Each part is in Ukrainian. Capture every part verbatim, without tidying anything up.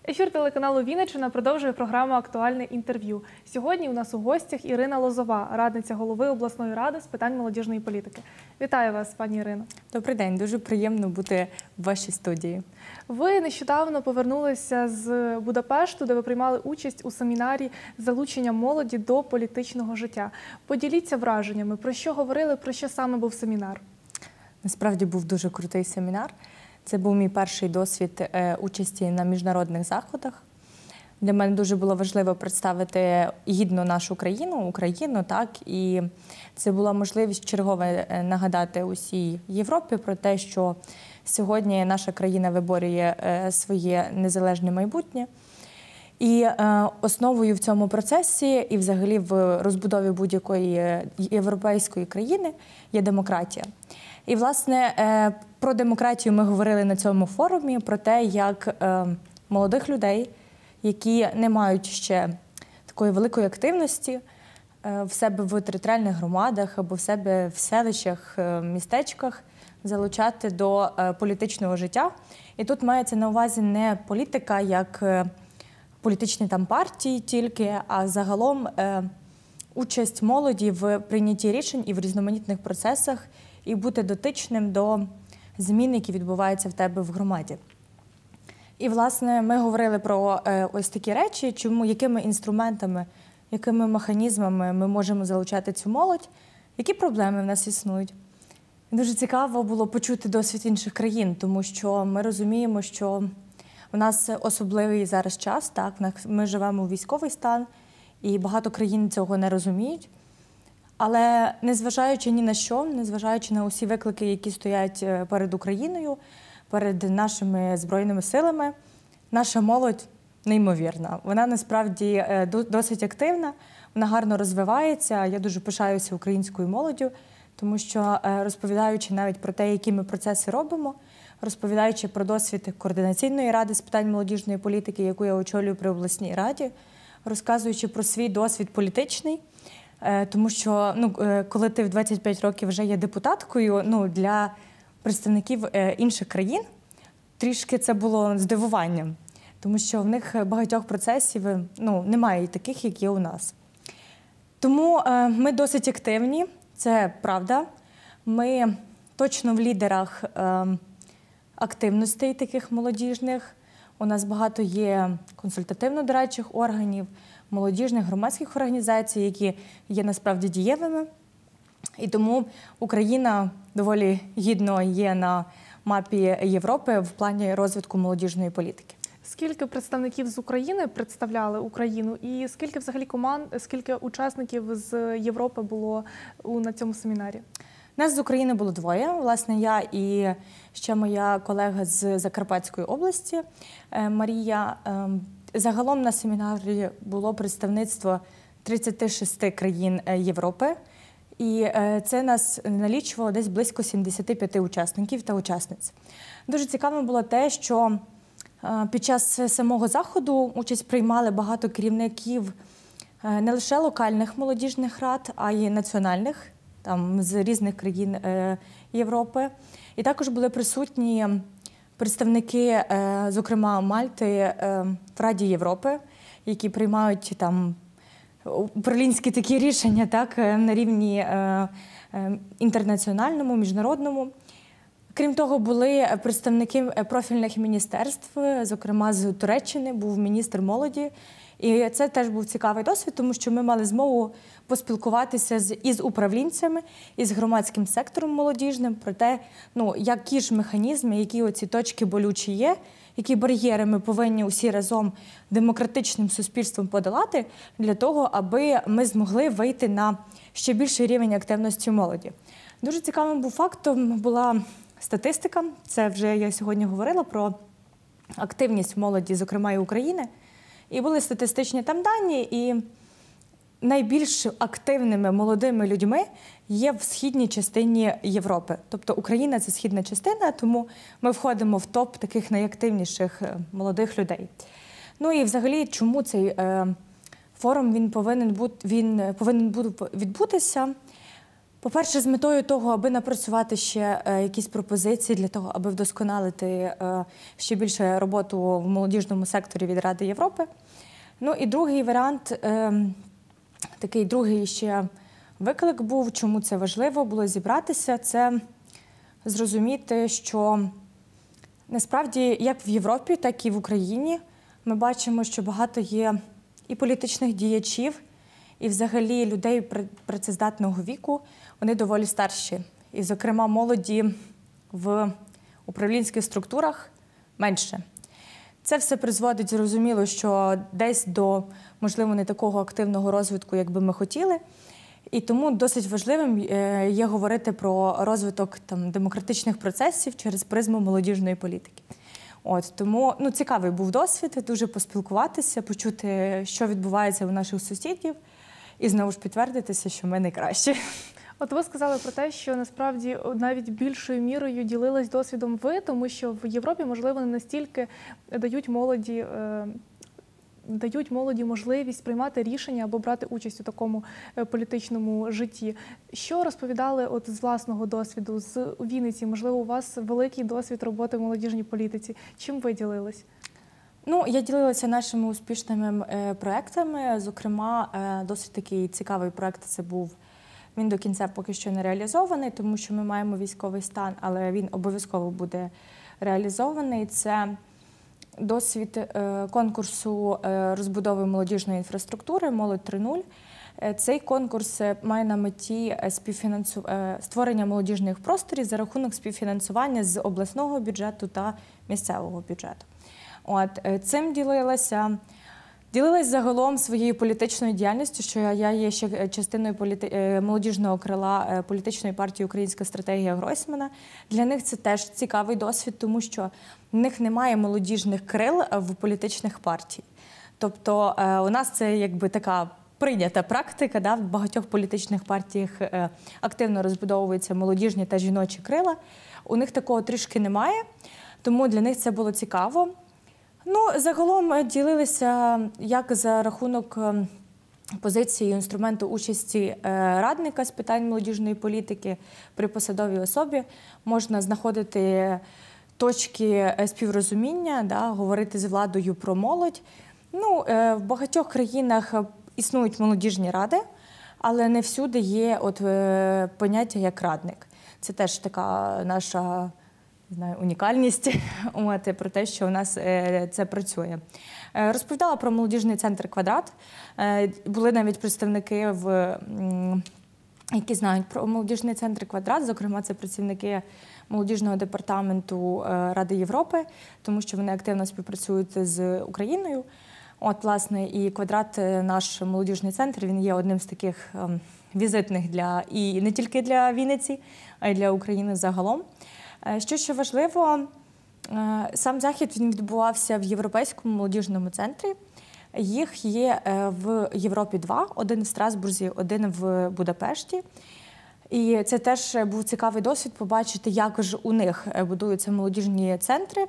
Ефір телеканалу «Вінниччина» продовжує програму «Актуальне інтерв'ю». Сьогодні у нас у гостях Ірина Лозова, радниця голови обласної ради з питань молодіжної політики. Вітаю вас, пані Ірино. Добрий день, дуже приємно бути в вашій студії. Ви нещодавно повернулися з Будапешту, де ви приймали участь у семінарі «Залучення молоді до політичного життя». Поділіться враженнями, про що говорили, про що саме був семінар? Насправді був дуже крутий семінар. Це був мій перший досвід участі на міжнародних заходах. Для мене дуже було важливо представити гідно нашу країну, Україну, так, і це була можливість чергове нагадати усій Європі про те, що сьогодні наша країна виборює своє незалежне майбутнє. І основою в цьому процесі і взагалі в розбудові будь-якої європейської країни є демократія. І, власне, про демократію ми говорили на цьому форумі, про те, як молодих людей, які не мають ще такої великої активності в себе в територіальних громадах або в себе в селищах, містечках, залучати до політичного життя. І тут мається на увазі не політика як політичні там партії тільки, а загалом участь молоді в прийнятті рішень і в різноманітних процесах, і бути дотичним до змін, які відбуваються в тебе в громаді. І, власне, ми говорили про е, ось такі речі, чому, якими інструментами, якими механізмами ми можемо залучати цю молодь, які проблеми в нас існують. Дуже цікаво було почути досвід інших країн, тому що ми розуміємо, що у нас особливий зараз час, так, ми живемо у військовий стан, і багато країн цього не розуміють. Але незважаючи ні на що, незважаючи на усі виклики, які стоять перед Україною, перед нашими Збройними силами, наша молодь неймовірна. Вона насправді досить активна, вона гарно розвивається. Я дуже пишаюся українською молоддю, тому що розповідаючи навіть про те, які ми процеси робимо, розповідаючи про досвід Координаційної ради з питань молодіжної політики, яку я очолюю при обласній раді, розказуючи про свій досвід політичний, тому що, ну, коли ти в двадцять п'ять років вже є депутаткою, ну, для представників інших країн трішки це було здивуванням, тому що в них багатьох процесів, ну, немає таких, як є у нас. Тому ми досить активні, це правда. Ми точно в лідерах активностей таких молодіжних. У нас багато є консультативно-дорадчих органів, молодіжних громадських організацій, які є насправді дієвими. І тому Україна доволі гідно є на мапі Європи в плані розвитку молодіжної політики. Скільки представників з України представляли Україну і скільки взагалі команд, скільки учасників з Європи було на цьому семінарі? Нас з України було двоє. Власне, я і ще моя колега з Закарпатської області Марія. Загалом на семінарі було представництво тридцяти шести країн Європи. І це нас налічувало десь близько сімдесяти п'яти учасників та учасниць. Дуже цікаво було те, що під час самого заходу участь приймали багато керівників не лише локальних молодіжних рад, а й національних, там, з різних країн Європи. І також були присутні представники, зокрема, Мальти в Раді Європи, які приймають там управлінські такі рішення, так, на рівні е, е, інтернаціональному, міжнародному. Крім того, були представники профільних міністерств, зокрема з Туреччини, був міністр молоді. І це теж був цікавий досвід, тому що ми мали змогу поспілкуватися з, із управлінцями, із громадським сектором молодіжним про те, ну, які ж механізми, які оці точки болючі є, які бар'єри ми повинні усі разом демократичним суспільством подолати для того, аби ми змогли вийти на ще більший рівень активності молоді. Дуже цікавим був фактом була статистика. Це вже я сьогодні говорила про активність молоді, зокрема і України. І були статистичні там дані, і найбільш активними молодими людьми є в східній частині Європи. Тобто Україна – це східна частина, тому ми входимо в топ таких найактивніших молодих людей. Ну і взагалі, чому цей е, форум він повинен, бути, він повинен відбутися? По-перше, з метою того, аби напрацювати ще е, якісь пропозиції для того, аби вдосконалити е, ще більше роботу в молодіжному секторі від Ради Європи. Ну і другий варіант, е, такий другий ще виклик був, чому це важливо було зібратися, це зрозуміти, що насправді як в Європі, так і в Україні ми бачимо, що багато є і політичних діячів, і взагалі людей працездатного віку, вони доволі старші. І, зокрема, молоді в управлінських структурах менше. Це все призводить, зрозуміло, що десь до, можливо, не такого активного розвитку, як би ми хотіли. І тому досить важливим є говорити про розвиток там, демократичних процесів через призму молодіжної політики. От, тому ну, цікавий був досвід, дуже поспілкуватися, почути, що відбувається у наших сусідів, і знову ж підтвердитися, що ми найкращі. От ви сказали про те, що насправді навіть більшою мірою ділились досвідом ви, тому що в Європі, можливо, не настільки дають молоді, е, дають молоді можливість приймати рішення або брати участь у такому політичному житті. Що розповідали от з власного досвіду, з Вінниці? Можливо, у вас великий досвід роботи в молодіжній політиці. Чим ви ділились? Ну, я ділилася нашими успішними е, проектами. Зокрема, е, досить такий цікавий проект це був. Він до кінця поки що не реалізований, тому що ми маємо військовий стан, але він обов'язково буде реалізований. Це досвід е, конкурсу е, розбудови молодіжної інфраструктури «Молодь три нуль». Е, цей конкурс має на меті співфінансу... е, створення молодіжних просторів за рахунок співфінансування з обласного бюджету та місцевого бюджету. От, цим ділилася, ділилась загалом своєю політичною діяльністю, що я є ще частиною політи... молодіжного крила політичної партії «Українська стратегія» Гройсмана. Для них це теж цікавий досвід, тому що в них немає молодіжних крил в політичних партій. Тобто у нас це якби така прийнята практика, да, в багатьох політичних партіях активно розбудовуються молодіжні та жіночі крила. У них такого трішки немає, тому для них це було цікаво. Ну, загалом ділилися як за рахунок позиції інструменту участі радника з питань молодіжної політики при посадовій особі. Можна знаходити точки співрозуміння, да, говорити з владою про молодь. Ну, в багатьох країнах існують молодіжні ради, але не всюди є от поняття як радник. Це теж така наша не знаю, унікальність от, про те, що у нас е, це працює. Е, розповідала про молодіжний центр «Квадрат». Е, були навіть представники, в, м, які знають про молодіжний центр «Квадрат». Зокрема, це працівники молодіжного департаменту е, Ради Європи, тому що вони активно співпрацюють з Україною. От, власне, і «Квадрат», наш молодіжний центр, він є одним з таких е, візитних для, і не тільки для Вінниці, а й для України загалом. Що ще важливо, сам захід він відбувався в Європейському молодіжному центрі. Їх є в Європі два, один в Страсбурзі, один в Будапешті. І це теж був цікавий досвід побачити, як ж у них будуються молодіжні центри,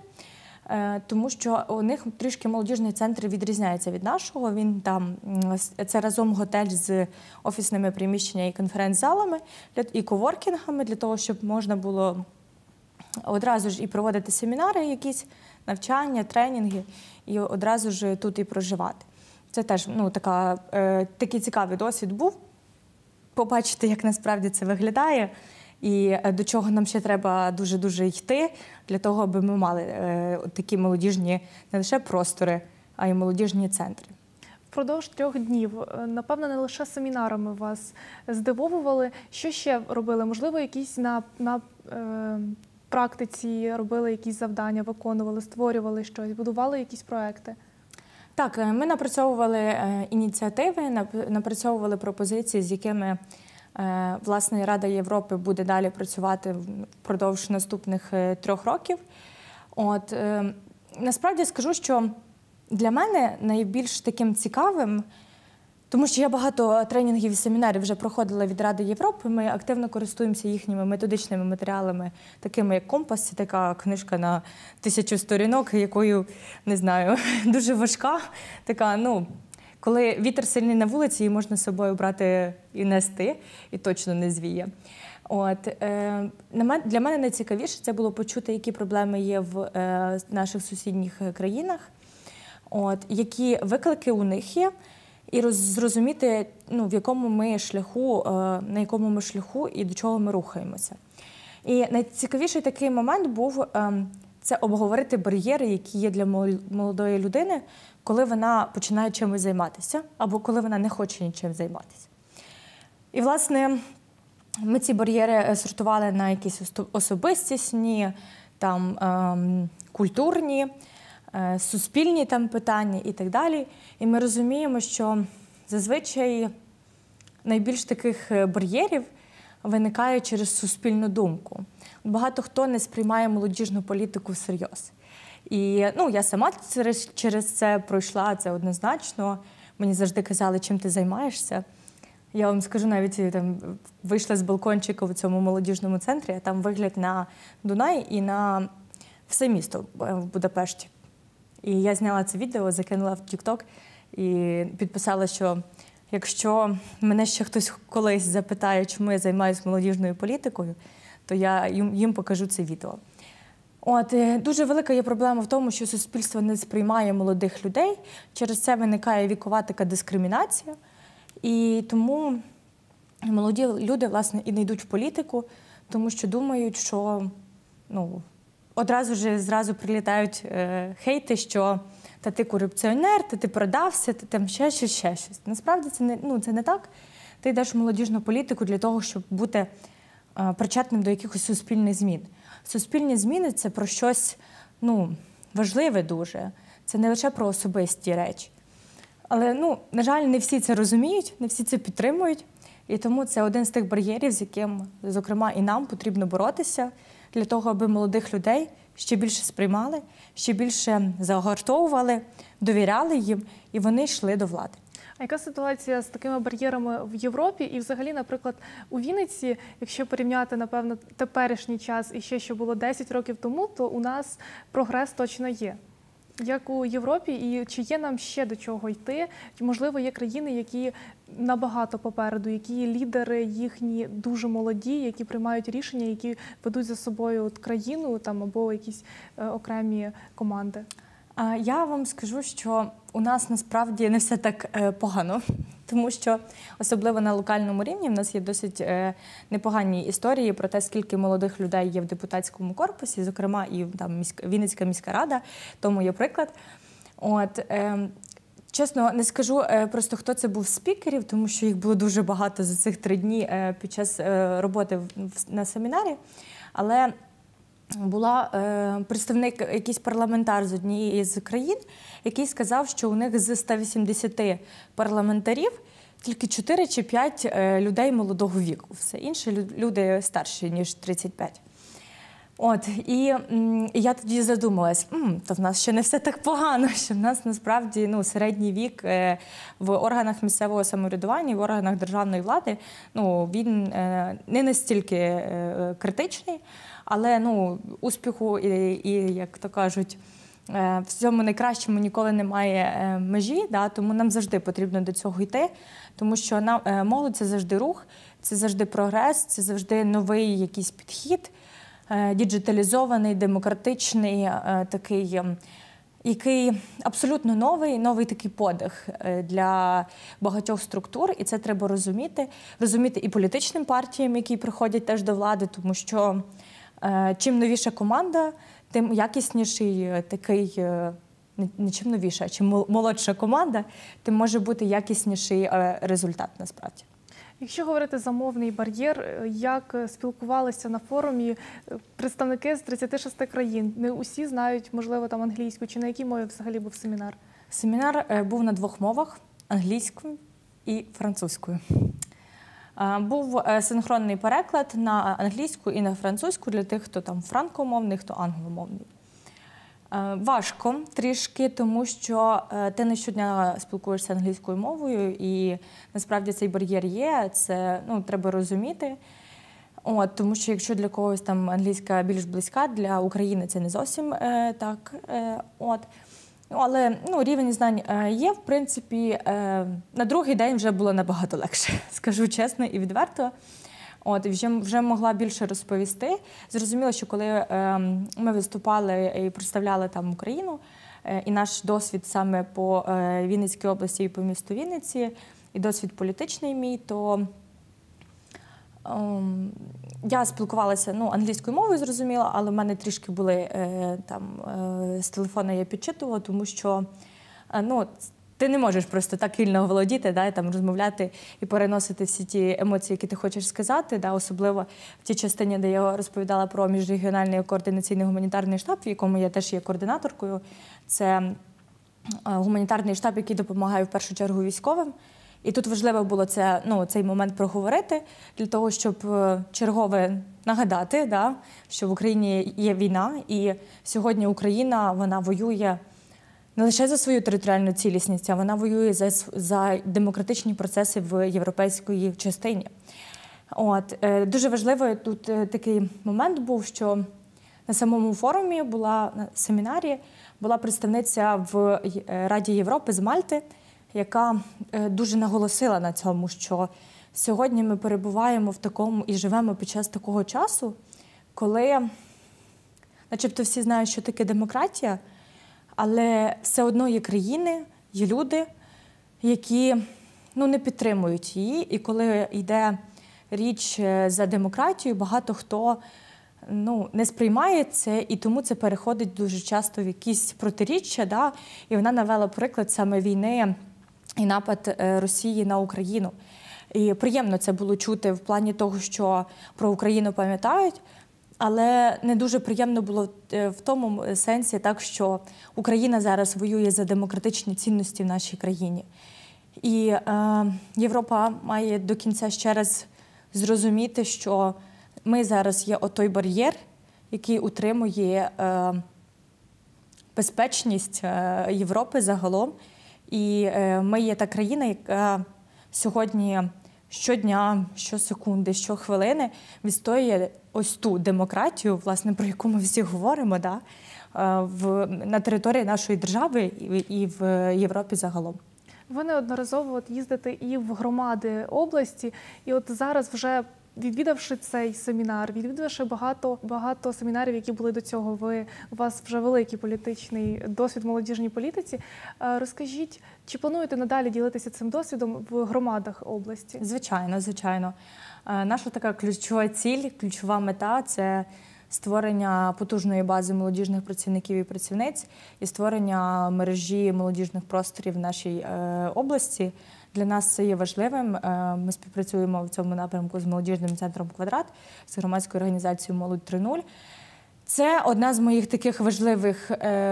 тому що у них трішки молодіжний центр відрізняється від нашого. Він там, це разом готель з офісними приміщеннями і конференц-залами, і коворкінгами, для того, щоб можна було одразу ж і проводити семінари, якісь навчання, тренінги, і одразу ж тут і проживати. Це теж ну, така, е, такий цікавий досвід був. Побачити, як насправді це виглядає, і до чого нам ще треба дуже-дуже йти, для того, аби ми мали е, такі молодіжні не лише простори, а й молодіжні центри. Впродовж трьох днів, напевно, не лише семінарами вас здивовували. Що ще робили? Можливо, якісь на, на е, практиці робили якісь завдання, виконували, створювали щось, будували якісь проекти? Так, ми напрацьовували ініціативи, напрацьовували пропозиції, з якими, власне, Рада Європи буде далі працювати впродовж наступних трьох років. От, насправді скажу, що для мене найбільш таким цікавим, тому що я багато тренінгів і семінарів вже проходила від Ради Європи, ми активно користуємося їхніми методичними матеріалами, такими як «Компас», це така книжка на тисячу сторінок, якою, не знаю, дуже важка, така, ну, коли вітер сильний на вулиці, її можна з собою брати і нести, і точно не звіє. От, е, для мене найцікавіше це було почути, які проблеми є в е, наших сусідніх країнах, от, які виклики у них є, і роз, зрозуміти, ну, в якому ми шляху, е, на якому ми шляху і до чого ми рухаємося. І найцікавіший такий момент був е, це обговорити бар'єри, які є для молодої людини, коли вона починає чимось займатися, або коли вона не хоче нічим займатися. І, власне, ми ці бар'єри сортували на якісь особистісні, там, ем, культурні, е, суспільні там питання і так далі. І ми розуміємо, що зазвичай найбільш таких бар'єрів виникає через суспільну думку. Багато хто не сприймає молодіжну політику всерйоз. І ну, я сама через, через це пройшла, це однозначно. Мені завжди казали, чим ти займаєшся. Я вам скажу, навіть там вийшла з балкончика в цьому молодіжному центрі, а там вигляд на Дунай і на все місто в Будапешті. І я зняла це відео, закинула в TikTok і підписала, що якщо мене ще хтось колись запитає, чому я займаюся молодіжною політикою, то я їм, їм покажу це відео. От, дуже велика є проблема в тому, що суспільство не сприймає молодих людей, через це виникає вікова така дискримінація. І тому молоді люди, власне, і не йдуть в політику, тому що думають, що ну, одразу ж зразу прилітають е, хейти, що та ти корупціонер, та ти продався, та там ще щось, ще щось. Насправді це не, ну, це не так. Ти йдеш в молодіжну політику для того, щоб бути е, причетним до якихось суспільних змін. Суспільні зміни – це про щось ну, важливе дуже. Це не лише про особисті речі. Але, ну, на жаль, не всі це розуміють, не всі це підтримують. І тому це один з тих бар'єрів, з яким, зокрема, і нам потрібно боротися для того, аби молодих людей ще більше сприймали, ще більше загартовували, довіряли їм, і вони йшли до влади. А яка ситуація з такими бар'єрами в Європі? І взагалі, наприклад, у Вінниці, якщо порівняти, напевно, теперішній час і ще, що було десять років тому, то у нас прогрес точно є. Як у Європі, і чи є нам ще до чого йти? Можливо, є країни, які набагато попереду, які лідери їхні дуже молоді, які приймають рішення, які ведуть за собою от країну там, або якісь е, окремі команди? Я вам скажу, що у нас насправді не все так е, погано, тому що особливо на локальному рівні в нас є досить е, непогані історії про те, скільки молодих людей є в депутатському корпусі, зокрема і там міська, Вінницька міська рада, тому є приклад. От, е, чесно, не скажу е, просто, хто це був з спікерів, тому що їх було дуже багато за цих три дні е, під час е, роботи в, в, на семінарі, але була е, представник, якийсь парламентар з однієї з країн, який сказав, що у них з ста вісімдесяти парламентарів тільки чотири чи п'ять е, людей молодого віку. Все інше люди старші, ніж тридцять п'ять. От, і м, я тоді задумалась, м, то в нас ще не все так погано, що в нас насправді ну, середній вік е, в органах місцевого самоврядування, в органах державної влади, ну, він е, не настільки е, критичний, але ну, успіху і, і, як то кажуть, е, в цьому найкращому ніколи немає е, межі, да, тому нам завжди потрібно до цього йти, тому що нам, е, молодь – це завжди рух, це завжди прогрес, це завжди новий якийсь підхід, діджиталізований, демократичний, такий, який абсолютно новий, новий такий подих для багатьох структур, і це треба розуміти. Розуміти і політичним партіям, які приходять теж до влади, тому що чим новіша команда, тим якісніший такий, не чим новіша, а чим молодша команда, тим може бути якісніший результат насправді. Якщо говорити за мовний бар'єр, як спілкувалися на форумі представники з тридцяти шести країн? Не усі знають, можливо, там англійську. Чи на якій мові взагалі був семінар? Семінар був на двох мовах – англійською і французькою. Був синхронний переклад на англійську і на французьку для тих, хто там франкомовний, хто англомовний. Важко трішки, тому що ти не щодня спілкуєшся англійською мовою, і насправді цей бар'єр є, це ну, треба розуміти. От, тому що якщо для когось там англійська більш близька, для України це не зовсім е, так. Е, от. Ну, але ну, рівень знань е, є, в принципі, е, на другий день вже було набагато легше, скажу чесно і відверто. От, і вже, вже могла більше розповісти. Зрозуміло, що коли е, ми виступали і представляли там Україну, е, і наш досвід саме по е, Вінницькій області і по місту Вінниці, і досвід політичний мій, то е, я спілкувалася ну, англійською мовою, зрозуміло, але в мене трішки були е, там е, з телефону я підчитувала, тому що е, ну, ти не можеш просто так вільно володіти, да, і там розмовляти і переносити всі ті емоції, які ти хочеш сказати, да, особливо в тій частині, де я розповідала про міжрегіональний координаційний гуманітарний штаб, в якому я теж є координаторкою. Це гуманітарний штаб, який допомагає в першу чергу військовим. І тут важливо було це, ну, цей момент проговорити, для того, щоб чергове нагадати, да, що в Україні є війна, і сьогодні Україна, вона воює не лише за свою територіальну цілісність, а вона воює за, за демократичні процеси в європейській частині. От, дуже важливий тут такий момент був, що на самому форумі була, на семінарі, була представниця в Раді Європи з Мальти, яка дуже наголосила на цьому, що сьогодні ми перебуваємо в такому і живемо під час такого часу, коли начебто всі знають, що таке демократія, але все одно є країни, є люди, які ну, не підтримують її. І коли йде річ за демократію, багато хто ну, не сприймає це, і тому це переходить дуже часто в якісь протиріччя. Да? І вона навела приклад саме війни і напад Росії на Україну. І приємно це було чути в плані того, що про Україну пам'ятають, але не дуже приємно було в тому сенсі, так, що Україна зараз воює за демократичні цінності в нашій країні. І е, Європа має до кінця ще раз зрозуміти, що ми зараз є отой бар'єр, який утримує е, безпечність е, Європи загалом. І е, ми є та країна, яка сьогодні щодня, щосекунди, щохвилини відстоює ось ту демократію, власне, про яку ми всі говоримо, да, в, на території нашої держави і, і в Європі загалом. Ви неодноразово от їздите і в громади області, і от зараз вже відвідавши цей семінар, відвідавши багато, багато семінарів, які були до цього, ви, у вас вже великий політичний досвід в молодіжній політиці. Розкажіть, чи плануєте надалі ділитися цим досвідом в громадах області? Звичайно, звичайно. Наша така ключова ціль, ключова мета – це створення потужної бази молодіжних працівників і працівниць і створення мережі молодіжних просторів в нашій області. Для нас це є важливим. Ми співпрацюємо в цьому напрямку з молодіжним центром «Квадрат», з громадською організацією «Молодь три нуль». Це одна з моїх таких важливих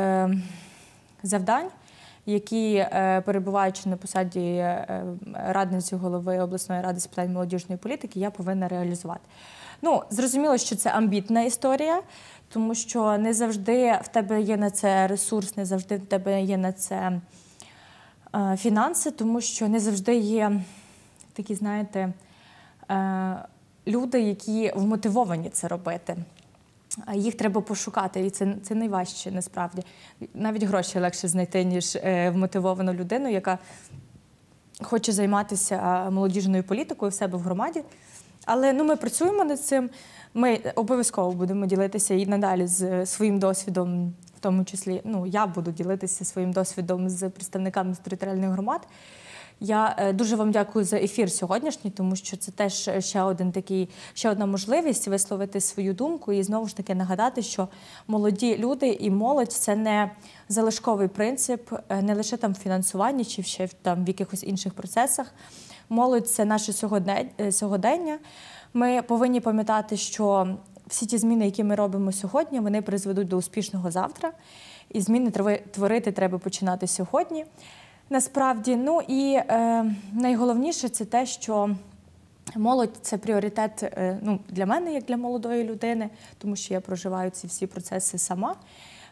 завдань, які, перебуваючи на посаді радниці голови обласної ради з питань молодіжної політики, я повинна реалізувати. Ну, зрозуміло, що це амбітна історія, тому що не завжди в тебе є на це ресурс, не завжди в тебе є на це фінанси, тому що не завжди є такі, знаєте, люди, які вмотивовані це робити. Їх треба пошукати, і це, це найважче, насправді. Навіть гроші легше знайти, ніж вмотивовану людину, яка хоче займатися молодіжною політикою в себе в громаді. Але ну, ми працюємо над цим, ми обов'язково будемо ділитися і надалі з своїм досвідом, в тому числі, ну, я буду ділитися своїм досвідом з представниками з територіальних громад. Я дуже вам дякую за ефір сьогоднішній, тому що це теж ще один такий, ще одна можливість висловити свою думку і знову ж таки нагадати, що молоді люди і молодь – це не залишковий принцип, не лише там в фінансуванні чи ще там в якихось інших процесах. Молодь – це наше сьогодення. Ми повинні пам'ятати, що всі ті зміни, які ми робимо сьогодні, вони призведуть до успішного завтра. І зміни творити треба починати сьогодні. Насправді, ну і е, найголовніше – це те, що молодь – це пріоритет е, ну, для мене, як для молодої людини, тому що я проживаю ці всі процеси сама.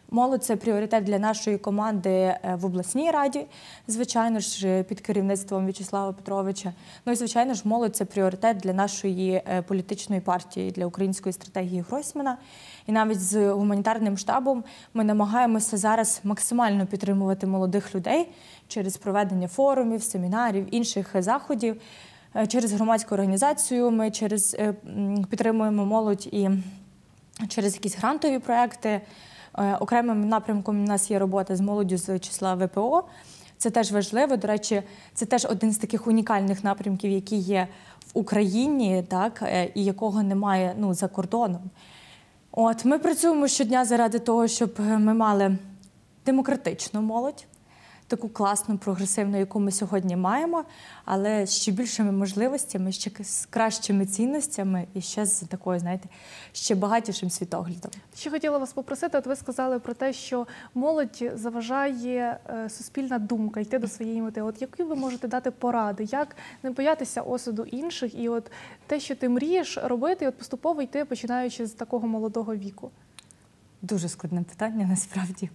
Молодь – це пріоритет для нашої команди в обласній раді, звичайно ж, під керівництвом В'ячеслава Петровича. Ну і, звичайно ж, молодь – це пріоритет для нашої політичної партії, для української стратегії Гройсмана. І навіть з гуманітарним штабом ми намагаємося зараз максимально підтримувати молодих людей через проведення форумів, семінарів, інших заходів. Через громадську організацію ми через, підтримуємо молодь і через якісь грантові проекти. Окремим напрямком у нас є робота з молоддю з числа ВПО. Це теж важливо. До речі, це теж один з таких унікальних напрямків, які є в Україні, так, і якого немає, ну, за кордоном. От, ми працюємо щодня заради того, щоб ми мали демократичну молодь, таку класну, прогресивну, яку ми сьогодні маємо, але з ще більшими можливостями, ще з кращими цінностями і ще з такою, знаєте, ще багатішим світоглядом. Ще хотіла вас попросити, от ви сказали про те, що молодь заважає е, суспільна думка йти до своєї мети. От які ви можете дати поради, як не боятися осуду інших і от те, що ти мрієш робити, і от поступово йти, починаючи з такого молодого віку? Дуже складне питання, насправді.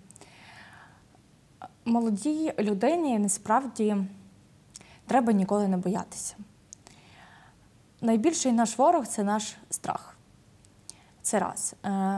Молодій людині, насправді, треба ніколи не боятися. Найбільший наш ворог – це наш страх. Це раз.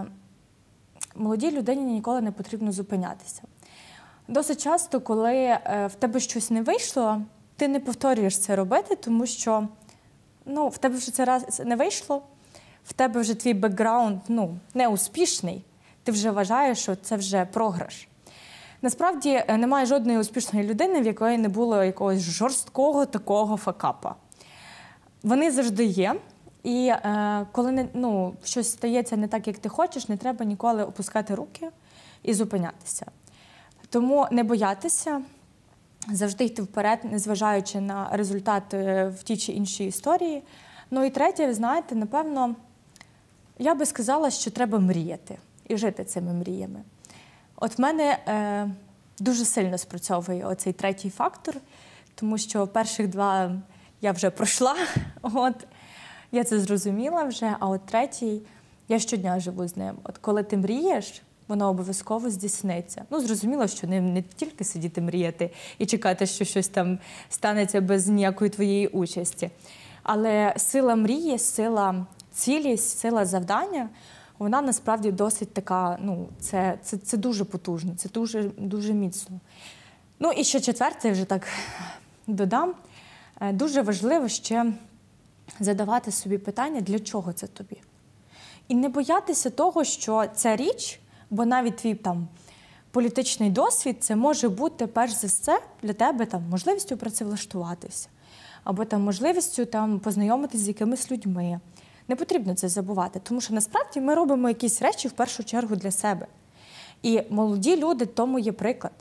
Молодій людині ніколи не потрібно зупинятися. Досить часто, коли в тебе щось не вийшло, ти не повторюєш це робити, тому що, ну, в тебе вже це раз не вийшло, в тебе вже твій бекграунд, ну, неуспішний, ти вже вважаєш, що це вже програш. Насправді, немає жодної успішної людини, в якої не було якогось жорсткого такого факапа. Вони завжди є, і е, коли не, ну, щось стається не так, як ти хочеш, не треба ніколи опускати руки і зупинятися. Тому не боятися, завжди йти вперед, незважаючи на результат в тій чи іншій історії. Ну і третє, ви знаєте, напевно, я би сказала, що треба мріяти і жити цими мріями. От в мене е, дуже сильно спрацьовує оцей третій фактор, тому що перших два я вже пройшла, от, я це зрозуміла вже, а от третій, я щодня живу з ним. От коли ти мрієш, воно обов'язково здійсниться. Ну, зрозуміло, що не, не тільки сидіти мріяти і чекати, що щось там станеться без ніякої твоєї участі. Але сила мрії, сила цілі, сила завдання – вона насправді досить така, ну, це, це, це дуже потужно, це дуже, дуже міцно. Ну і ще четверте, я вже так додам, дуже важливо ще задавати собі питання, для чого це тобі. І не боятися того, що ця річ, бо навіть твій там політичний досвід, це може бути перш за все для тебе там можливістю працевлаштуватися, або там можливістю там познайомитися з якимись людьми. Не потрібно це забувати, тому що насправді ми робимо якісь речі в першу чергу для себе. І молоді люди тому є приклад.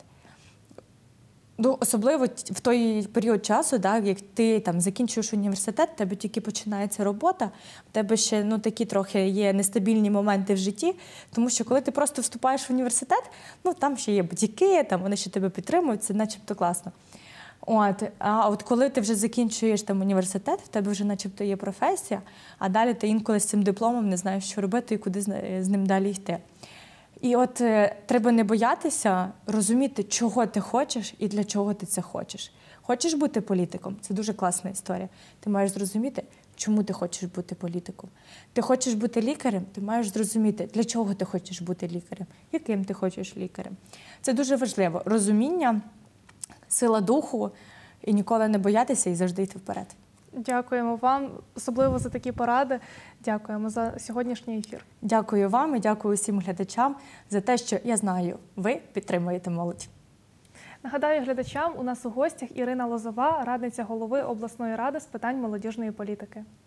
Ну, особливо в той період часу, да, як ти там закінчуєш університет, в тебе тільки починається робота, в тебе ще ну, такі трохи є нестабільні моменти в житті, тому що коли ти просто вступаєш в університет, ну там ще є батьки, там вони ще тебе підтримують, це начебто класно. От, а от коли ти вже закінчуєш там університет, в тебе вже начебто є професія, а далі ти інколи з цим дипломом не знаєш, що робити і куди з ним далі йти. І от е, треба не боятися, розуміти, чого ти хочеш і для чого ти це хочеш. Хочеш бути політиком? Це дуже класна історія. Ти маєш зрозуміти, чому ти хочеш бути політиком. Ти хочеш бути лікарем? Ти маєш зрозуміти, для чого ти хочеш бути лікарем, яким ти хочеш лікарем. Це дуже важливо. Розуміння, сила духу і ніколи не боятися і завжди йти вперед. Дякуємо вам, особливо за такі поради. Дякуємо за сьогоднішній ефір. Дякую вам і дякую всім глядачам за те, що, я знаю, ви підтримуєте молодь. Нагадаю глядачам, у нас у гостях Ірина Лозова, радниця голови обласної ради з питань молодіжної політики.